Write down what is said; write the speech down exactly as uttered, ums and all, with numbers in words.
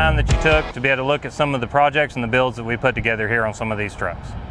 time that you took to be able to look at some of the projects and the builds that we put together here on some of these trucks.